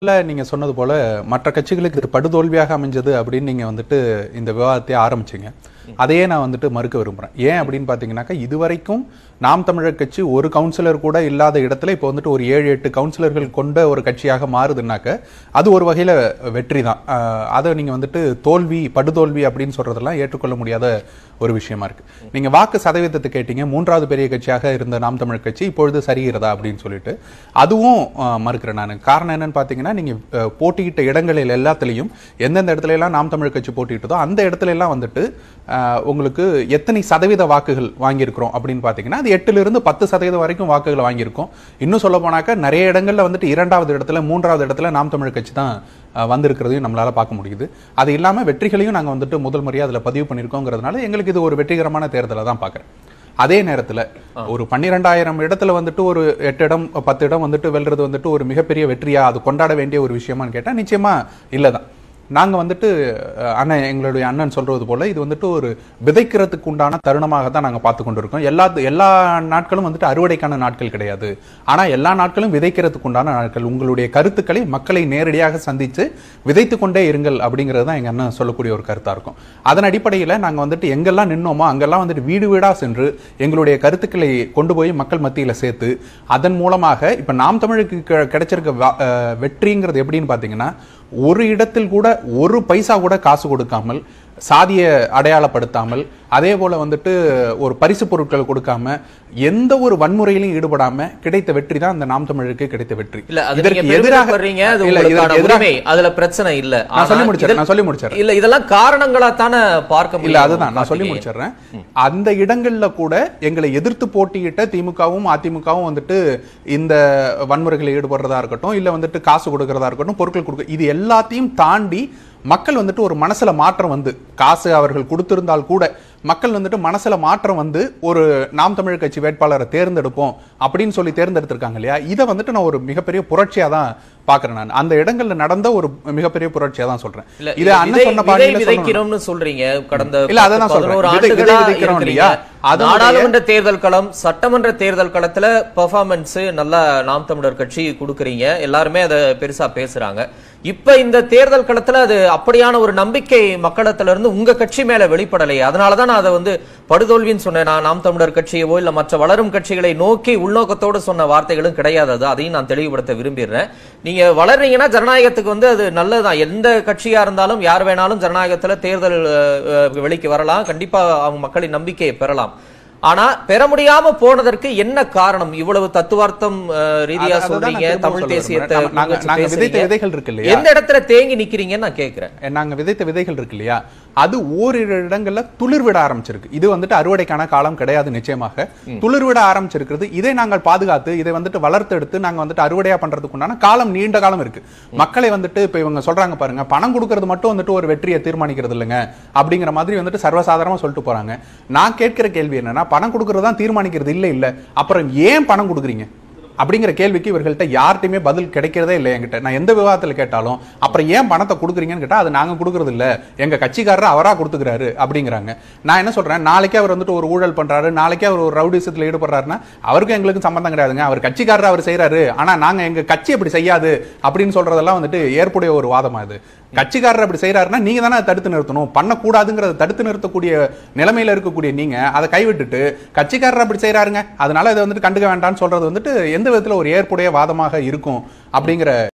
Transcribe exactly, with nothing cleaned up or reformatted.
நீங்க சொன்னது போல மற்ற கட்சிகளுக்கு இது படுதோல்வியாக அமைஞ்சது அப்படின்னு நீங்க வந்துட்டு இந்த விவாதத்தை ஆரம்பிச்சீங்க. அதையே நான் வந்துட்டு மறுக்க விரும்புறேன். ஏன் அப்படின்னு பாத்தீங்கன்னாக்கா இதுவரைக்கும் நாம் தமிழர் கட்சி ஒரு கவுன்சிலர் கூட இல்லாத இடத்துல இப்போ வந்துட்டு ஒரு ஏழு எட்டு கவுன்சிலர்கள் கொண்ட ஒரு கட்சியாக மாறுதுன்னாக்க அது ஒரு வகையில வெற்றி தான். அதை நீங்க வந்துட்டு தோல்வி படுதோல்வி அப்படின்னு சொல்றதெல்லாம் ஏற்றுக்கொள்ள முடியாத ஒரு விஷயமா இருக்கு. நீங்க வாக்கு சதவீதத்தை கேட்டீங்க, மூன்றாவது பெரிய கட்சியாக இருந்த நாம் தமிழர் கட்சி இப்பொழுது சரிகிறதா அப்படின்னு சொல்லிட்டு அதுவும் மறுக்கிறேன் நான். காரணம் என்னன்னு பாத்தீங்கன்னா நீங்க போட்டியிட்ட இடங்களில் எல்லாத்திலையும் எந்தெந்த இடத்துல எல்லாம் நாம் தமிழர் கட்சி போட்டியிட்டதோ அந்த இடத்துல எல்லாம் வந்துட்டு உங்களுக்கு எத்தனை சதவீத வாக்குகள் வாங்கியிருக்கிறோம் அப்படின்னு பாத்தீங்கன்னா அது எட்டுல இருந்து பத்து சதவீதம் வரைக்கும் வாக்குகள் வாங்கியிருக்கோம். இன்னும் சொல்ல போனாக்க நிறைய இடங்கள்ல வந்துட்டு இரண்டாவது இடத்துல மூன்றாவது இடத்துல நாம் தமிழர் கட்சி தான் வந்திருக்கிறதையும் நம்மளால பார்க்க முடியுது. அது இல்லாம வெற்றிகளையும் நாங்க வந்துட்டு முதல் முறையா அதுல பதிவு பண்ணிருக்கோங்கிறதுனால எங்களுக்கு இது ஒரு வெற்றிகரமான தேர்தலை தான் பாக்குறேன். அதே நேரத்துல ஒரு பன்னிரெண்டாயிரம் இடத்துல வந்துட்டு ஒரு எட்டு இடம் பத்து இடம் வந்துட்டு வெல்றது வந்துட்டு ஒரு மிகப்பெரிய வெற்றியா அது கொண்டாட வேண்டிய ஒரு விஷயமான்னு கேட்டா நிச்சயமா இல்லதான். நாங்க வந்துட்டு அண்ணன் எங்களுடைய அண்ணன் சொல்றது போல இது வந்துட்டு ஒரு விதைக்கிறதுக்கு உண்டான தருணமாக தான் நாங்க பார்த்து கொண்டிருக்கோம். எல்லா எல்லா நாட்களும் வந்துட்டு அறுவடைக்கான நாட்கள் கிடையாது. ஆனா எல்லா நாட்களும் விதைக்கிறதுக்கு உண்டான நாட்கள். உங்களுடைய கருத்துக்களை மக்களை நேரடியாக சந்திச்சு விதைத்து கொண்டே இருங்கள் அப்படிங்கிறது தான் எங்க அண்ணன் சொல்லக்கூடிய ஒரு கருத்தா இருக்கும். அதன் அடிப்படையில் நாங்க வந்துட்டு எங்கெல்லாம் நின்னோமோ அங்கெல்லாம் வந்துட்டு வீடு வீடா சென்று எங்களுடைய கருத்துக்களை கொண்டு போய் மக்கள் மத்தியில சேர்த்து அதன் மூலமாக இப்ப நாம் தமிழுக்கு கிடைச்சிருக்க வெற்றிங்கிறது எப்படின்னு பாத்தீங்கன்னா ஒரு இடத்தில் கூட ஒரு பைசா கூட காசு கொடுக்காமல் சாதிய அடையாளப்படுத்தாமல் அதே போல வந்துட்டு ஒரு பரிசு பொருட்கள் கொடுக்காம எந்த ஒரு வன்முறையிலும் ஈடுபடாம கிடைத்த வெற்றி தான் அந்த நாம் தமிழருக்கு கிடைத்த வெற்றி. இதற்கு எதிராக அதுல பிரச்சனை இல்ல. நான் சொல்லி முடிச்சேன் நான் சொல்லி முடிச்சேன் இல்ல இதெல்லாம் காரணங்களா தானே பார்க்க இல்ல அதுதான் நான் சொல்லி முடிச்சிடுறேன். அந்த இடங்கள்ல கூட எங்களை எதிர்த்து போட்டியிட்ட திமுகவும் அதிமுகவும் வந்துட்டு இந்த வன்முறைகளில் ஈடுபடுறதா இருக்கட்டும் இல்ல வந்துட்டு காசு கொடுக்கறதா இருக்கட்டும் பொருட்கள் கொடுக்க இது எல்லாத்தையும் தாண்டி மக்கள் வந்துட்டு ஒரு மனசுல மாற்றம் வந்து காசு அவர்கள் கொடுத்திருந்தால் கூட மக்கள் வந்துட்டு மனசுல மாற்றம் வந்து ஒரு நாம் தமிழர் கட்சி வேட்பாளரை தேர்ந்தெடுப்போம் அப்படின்னு சொல்லி தேர்ந்தெடுத்திருக்காங்க இல்லையா. இதை வந்துட்டு நான் ஒரு மிகப்பெரிய புரட்சியா தான் பாக்குறேன். நான் அந்த இடங்கள்ல நடந்த ஒரு மிகப்பெரிய புரட்சியா தான் சொல்றேன். இத அண்ணன் சொன்ன பாணியில விதைக்கிறோம்னு சொல்றீங்க. கடந்த இல்ல அத நான் சொல்றேன் விதைக்கிறோம் இல்லையா. நாடாளுமன்ற தேர்தல் களம் சட்டமன்ற தேர்தல் களத்துல பெர்ஃபார்மன்ஸ் நல்லா நாம் தமிழர் கட்சி கொடுக்குறீங்க. எல்லாருமே அதை பெருசா பேசுறாங்க. இப்ப இந்த தேர்தல் களத்துல அது அப்படியான ஒரு நம்பிக்கை மக்களிடத்துல இருந்து உங்க கட்சி மேல வெளிப்படலையே. அதனாலதான் நான் அதை வந்து படுதோல்வின்னு சொன்னேன். நான் நாம் தமிழர் கட்சியவோ இல்ல மற்ற வளரும் கட்சிகளை நோக்கி உள்நோக்கத்தோடு சொன்ன வார்த்தைகளும் கிடையாது. அதையும் நான் தெளிவுபடுத்த விரும்புகிறேன். நீங்க வளர்றீங்கன்னா ஜனநாயகத்துக்கு வந்து அது நல்லதுதான். எந்த கட்சியா இருந்தாலும் யார் வேணாலும் ஜனநாயகத்துல தேர்தல் வெளிக்கு வரலாம். கண்டிப்பா அவங்க மக்களின் நம்பிக்கையை பெறலாம். ஆனா பெற முடியாம போனதற்கு என்ன காரணம்? இவ்வளவு தத்துவார்த்தம் ரீதியா சொல்றீங்க. தமிழ் தேசியத்தை விதைத்த விதைகள் இருக்கு இல்லையா, எந்த இடத்துல தேங்கி நிக்கிறீங்கன்னு நான் கேட்கிறேன். நாங்க விதைத்த விதைகள் இருக்கு இல்லையா அது ஓரிரு இடங்கள்ல துளிர்விட ஆரம்பிச்சிருக்கு. இது வந்துட்டு அறுவடைக்கான காலம் கிடையாது. நிச்சயமாக துளிர்விட ஆரம்பிச்சிருக்கிறது. இதை நாங்கள் பாதுகாத்து இதை வந்துட்டு வளர்த்து எடுத்து நாங்க வந்துட்டு அறுவடையா பண்றதுக்கு உண்டான காலம் நீண்ட காலம் இருக்கு. மக்களை வந்துட்டு இப்ப இவங்க சொல்றாங்க பாருங்க, பணம் கொடுக்கறது மட்டும் வந்துட்டு ஒரு வெற்றியை தீர்மானிக்கிறது இல்லைங்க அப்படிங்கிற மாதிரி வந்துட்டு சர்வசாதாரணமா சொல்லிட்டு போறாங்க. நான் கேட்கிற கேள்வி என்னன்னா, பணம் கொடுக்கறது தான் தீர்மானிக்கிறது இல்ல இல்ல அப்புறம் ஏன் பணம் கொடுக்குறீங்க அப்படிங்கிற கேள்விக்கு இவர்கள்ட்ட யார்ட்டையுமே பதில் கிடைக்கிறதே இல்லை. என்கிட்ட நான் எந்த விவாதத்தில் கேட்டாலும் அப்புறம் ஏன் பணத்தை கொடுக்குறீங்கன்னு கேட்டா அது நாங்க கொடுக்கறது இல்ல, எங்க கட்சிக்காரர் அவரா கொடுத்துக்கிறாரு அப்படிங்கிறாங்க. நான் என்ன சொல்றேன், நாளைக்கே அவர் வந்துட்டு ஒரு ஊழல் பண்றாரு, நாளைக்கே அவர் ஒரு ரவுடிசத்தில் ஈடுபடுறாருன்னா அவருக்கும் எங்களுக்கு சம்பந்தம் கிடையாதுங்க, அவர் கட்சிக்காரர் அவர் செய்யறாரு, ஆனா நாங்க எங்க கட்சி அப்படி செய்யாது அப்படின்னு சொல்றதெல்லாம் வந்துட்டு ஏற்புடைய ஒரு வாதமா இது. கட்சிக்காரர் அப்படி செய்யறாருன்னா நீங்க தானே தடுத்து நிறுத்தணும். பண்ணக்கூடாதுங்கிறத தடுத்து நிறுத்தக்கூடிய நிலைமையில இருக்கக்கூடிய நீங்க அதை கைவிட்டுட்டு கட்சிக்காரர் அப்படி செய்யறாருங்க அதனால இதை வந்துட்டு கண்டுக்க வேண்டாம்னு சொல்றது வந்துட்டு எந்த விதத்துல ஒரு ஏற்புடைய வாதமாக இருக்கும் அப்படிங்கிற